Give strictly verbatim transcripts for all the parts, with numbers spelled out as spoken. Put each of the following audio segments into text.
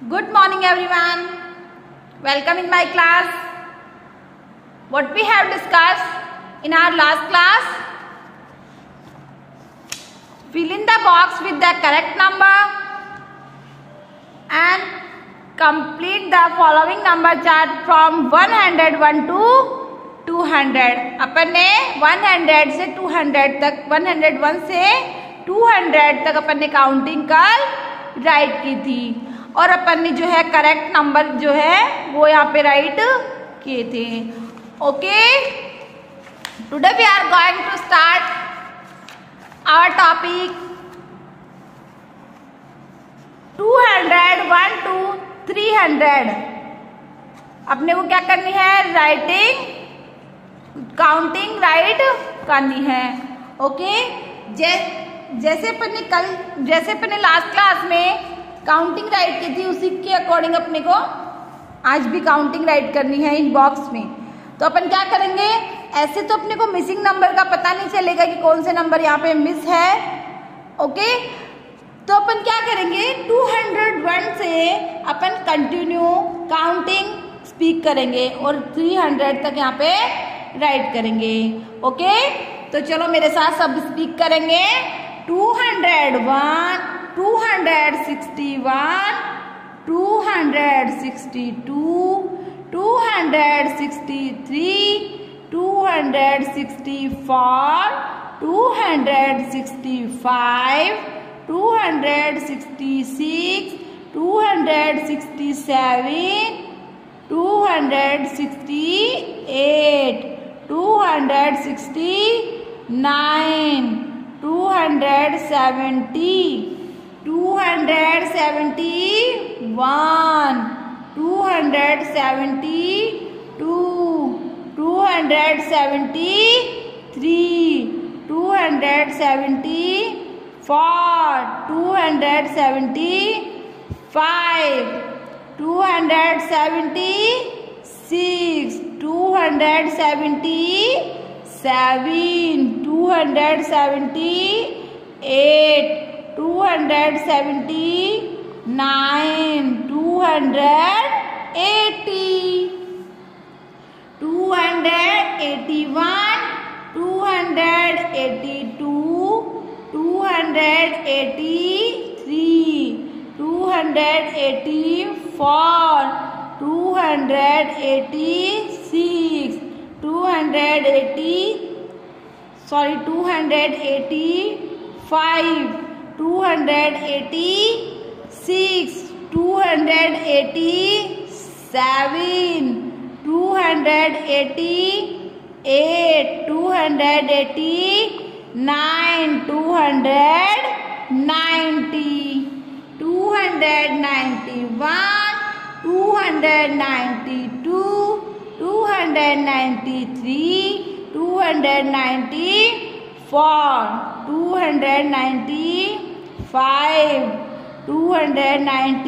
Good morning everyone. Welcome in my class. What we have discussed in our last class? Fill in the box with the correct number and complete the following number chart from one hundred one to two hundred. अपन ने one hundred से two hundred तक, one hundred one से two hundred तक अपन ने counting कर right की थी और अपन ने जो है करेक्ट नंबर जो है वो यहाँ पे राइट किए थे. Okay, today we are going to start our topic two hundred, one to three hundred. अपने को क्या करनी है? राइटिंग काउंटिंग राइट करनी है. ओके, जै, जैसे अपन ने कल जैसे अपन ने लास्ट क्लास में काउंटिंग राइट की थी उसी के अकॉर्डिंग अपने को आज भी काउंटिंग राइट करनी है इन बॉक्स में. तो अपन क्या करेंगे? ऐसे तो अपने को मिसिंग नंबर का पता नहीं चलेगा कि कौन से नंबर यहाँ पे मिस है. ओके, तो अपन क्या करेंगे? two hundred one से अपन कंटिन्यू काउंटिंग स्पीक करेंगे और three hundred तक यहाँ पे राइट करेंगे. ओके, तो चलो मेरे साथ सब स्पीक करेंगे. two hundred one, two hundred sixty-one, two hundred sixty-two, two hundred sixty-three, two hundred sixty-four, two hundred sixty-five, two hundred sixty-six, two hundred sixty-seven, two hundred sixty-eight, two hundred sixty-nine, two hundred seventy, two hundred seventy-one, two hundred seventy-two, two hundred seventy-three, two hundred seventy-four, two hundred seventy-five, two hundred seventy-six, two hundred seventy-seven, two hundred seventy-eight, two hundred seventy-nine, two hundred eighty, two hundred eighty-one, two hundred eighty-two, two hundred eighty-three, two hundred eighty-four, two hundred eighty-six, two hundred eighty, sorry, two hundred eighty-five, two hundred eighty-six, two hundred eighty-seven, two hundred eighty-eight, two hundred eighty-nine, two hundred ninety, two hundred ninety-one, two hundred ninety-two, two hundred ninety-three, two hundred ninety-four, two hundred ninety-five, two hundred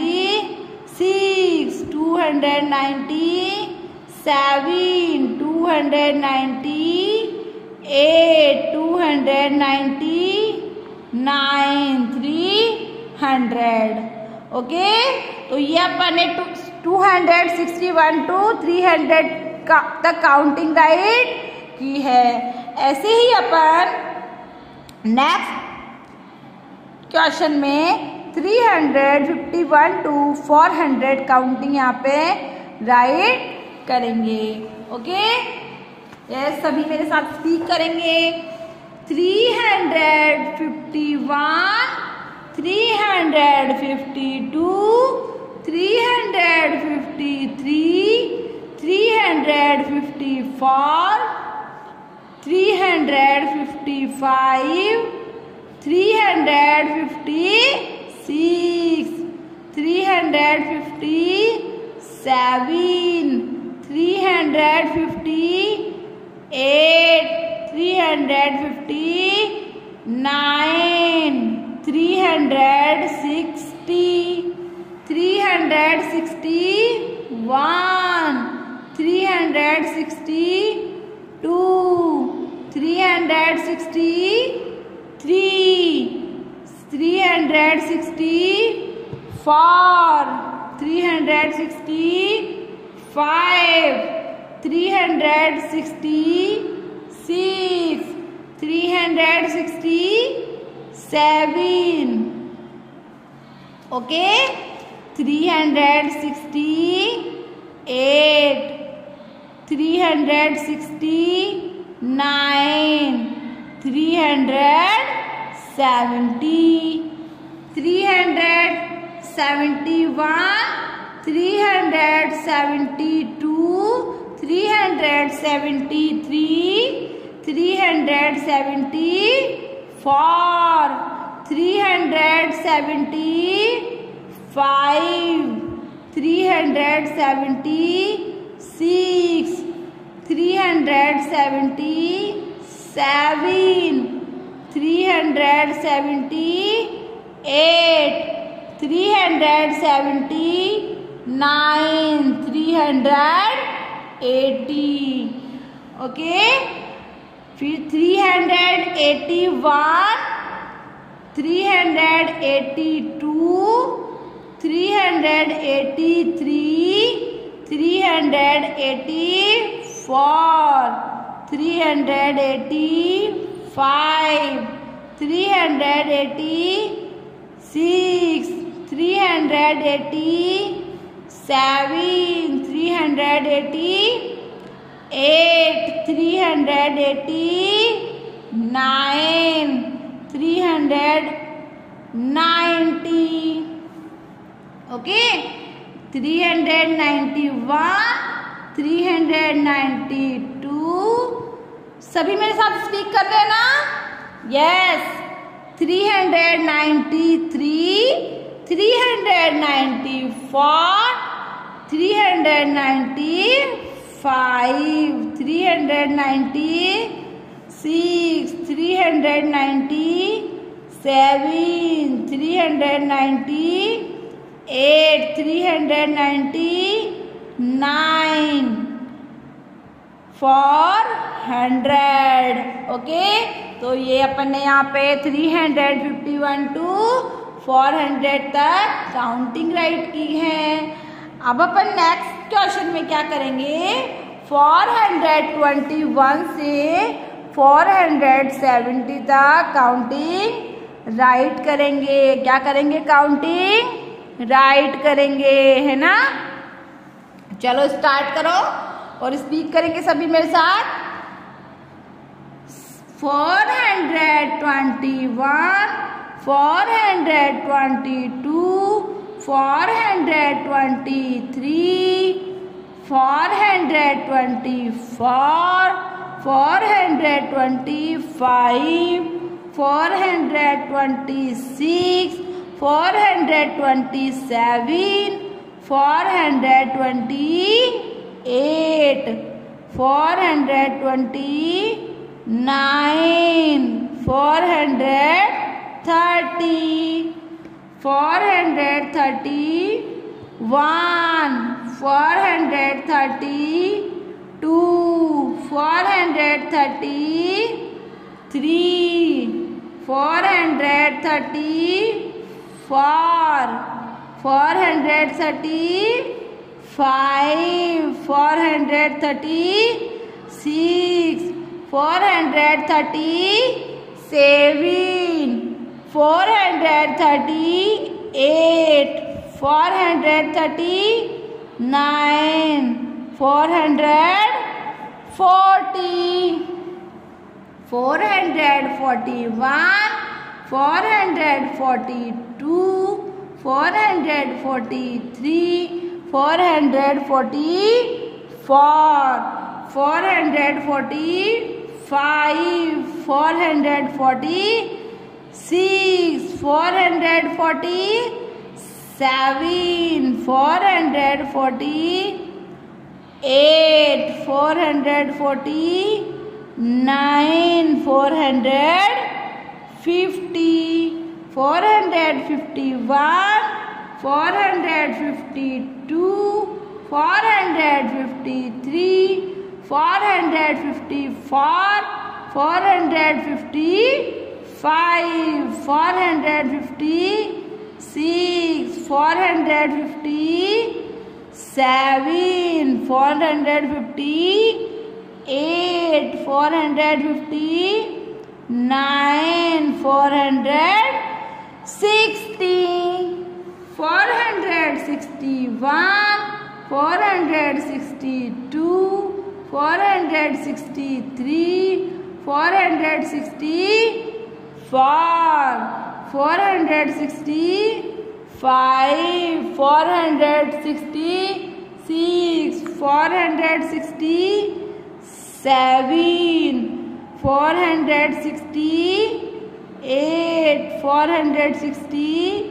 ninety-six, two hundred ninety-seven, two hundred ninety-eight, two hundred ninety-nine, three hundred. Okay, तो ये अपन ने two hundred sixty-one to three hundred का तक counting write की है. ऐसे ही अपन नेक्स्ट क्वेश्चन में three hundred fifty-one to four hundred counting यहाँ पे राइट करेंगे. ओके, यस, सभी मेरे साथ स्पीक करेंगे. three hundred fifty-one, three hundred fifty-two, three hundred fifty-three, three hundred fifty-four, three hundred fifty-five, three hundred fifty-six, three hundred fifty-seven, three hundred fifty-eight, three hundred fifty-nine, three hundred sixty, three hundred sixty-one, three hundred sixty-two, three hundred sixty-three, three hundred sixty-four, three hundred sixty five, three hundred sixty six, three hundred sixty seven, okay, three hundred sixty eight, three hundred sixty nine, three hundred seventy, three hundred seventy one, three hundred seventy two, three hundred seventy three, three hundred seventy four, three hundred seventy five, three hundred seventy six, three hundred seventy seven, three hundred seventy eight, three hundred seventy nine, three hundred eighty, okay, फिर three hundred eighty one, three hundred eighty two, three hundred eighty three, three hundred eighty four, three hundred eighty five, three hundred eighty six, three hundred eighty seven, three hundred eighty eight, three hundred eighty nine, three hundred ninety, okay, three hundred ninety one, three hundred ninety two, सभी मेरे साथ speak कर रहे हैं ना, yes, three hundred ninety three, three hundred ninety four, three hundred ninety five, three hundred ninety six, three hundred ninety seven, three hundred ninety eight, three hundred ninety nine, four hundred, okay, तो ये अपन ने यहाँ पे three hundred fifty one two four hundred तक counting write की है। अब अपन नेक्स्ट क्वेश्चन में क्या करेंगे, फोर हंड्रेड ट्वेंटी वन से फोर हंड्रेड सेवेंटी तक काउंटिंग राइट करेंगे। क्या करेंगे, काउंटिंग राइट करेंगे, है ना। चलो स्टार्ट करो और स्पीक करेंगे सभी मेरे साथ। Four hundred twenty one, four hundred twenty two, four hundred twenty three, four hundred twenty four, four hundred twenty five, four hundred twenty six, four hundred twenty seven, four hundred twenty eight, four hundred twenty nine, four hundred thirty, four hundred thirty one, four hundred thirty two, four hundred thirty three, four hundred thirty four, four hundred thirty five, four hundred thirty six, four hundred thirty seven, four hundred thirty eight, four hundred thirty nine, four hundred forty, four hundred forty one, four hundred forty two, four hundred forty three, four hundred forty four, four hundred forty five, four hundred forty six, four hundred forty seven, four hundred forty eight, four hundred forty nine, four hundred fifty, four hundred fifty one, four hundred fifty two, four hundred fifty three, four hundred fifty four, four hundred fifty five, four hundred fifty six, four hundred fifty seven, four hundred fifty eight, four hundred fifty nine, four hundred sixty, four hundred sixty one, four hundred sixty two, four hundred sixty three, four hundred sixty four, four hundred sixty five, four hundred sixty six, four hundred sixty seven, four hundred sixty eight, four hundred sixty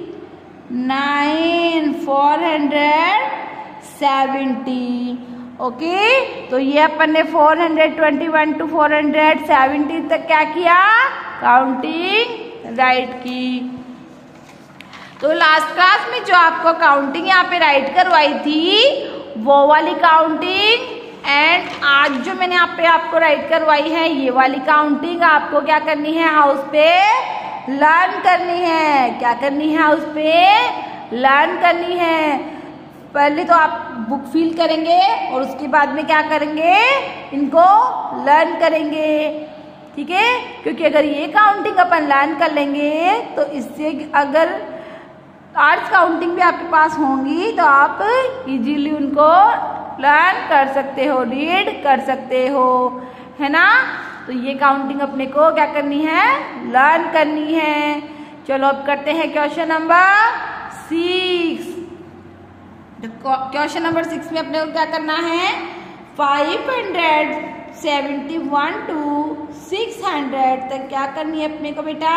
nine, four hundred seventy. Okay, तो ये अपन ने four hundred twenty one two four hundred seventy तक क्या किया, counting write की। तो last class में जो आपको काउंटिंग यहाँ पे राइट करवाई थी वो वाली काउंटिंग, एंड आज जो मैंने यहाँ पे आपको राइट करवाई है ये वाली काउंटिंग आपको क्या करनी है, हाउस पे लर्न करनी है। क्या करनी है, हाउस पे लर्न करनी है। पहले तो आप बुक फील करेंगे और उसके बाद में क्या करेंगे, इनको लर्न करेंगे। ठीक है, क्योंकि अगर ये काउंटिंग अपन लर्न कर लेंगे तो इससे अगर आर्ट्स काउंटिंग भी आपके पास होंगी तो आप इजीली उनको लर्न कर सकते हो, रीड कर सकते हो, है ना। तो ये काउंटिंग अपने को क्या करनी है, लर्न करनी है। चलो अब करते हैं question number six. Question number six में अपने को क्या करना है, five hundred seventy one to six hundred तक क्या करनी है अपने को बेटा,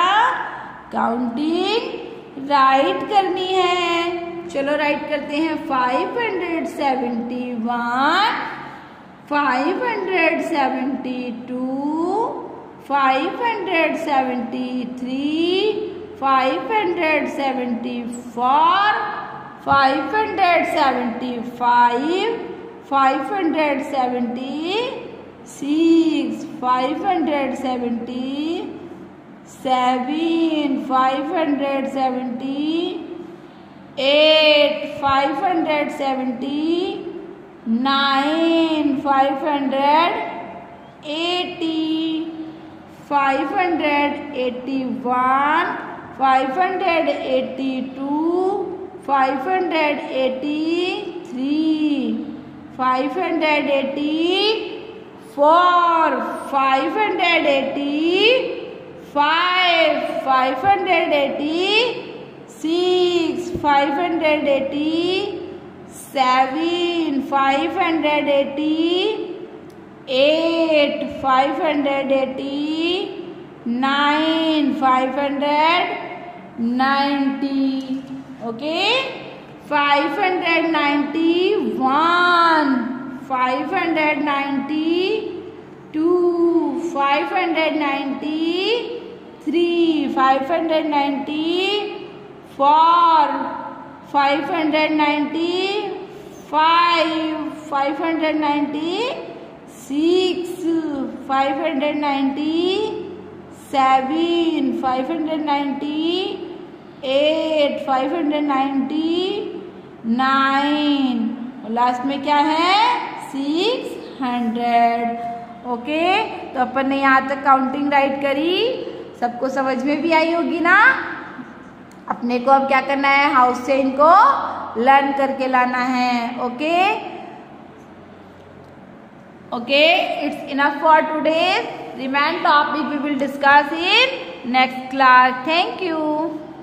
काउंटिंग राइट करनी है। चलो राइट करते हैं, five hundred seventy one, five hundred seventy two, five hundred seventy three, five hundred seventy four, five hundred seventy five, five hundred seventy six, five hundred seventy seven, five hundred seventy eight, five hundred seventy nine, five hundred eighty, five hundred eighty one, five hundred eighty two, five hundred eighty three, five hundred eighty four, five hundred eighty five, five hundred eighty six, five hundred eighty seven, five hundred eighty eight, five hundred eighty nine, five hundred ninety. Okay, five hundred ninety one, five hundred ninety two, five hundred ninety three, five hundred ninety four, five hundred ninety five, five hundred ninety six, five hundred ninety seven, five hundred ninety eight, five hundred ninety nine, last में क्या है, six hundred. Okay, तो अपन ने यहाँ तक counting right करी, सबको समझ में भी आई होगी ना। अपने को अब क्या करना है, हाउस से इनको लर्न करके लाना है। Okay okay, it's enough for today. Remain topic we will discuss in next class. Thank you.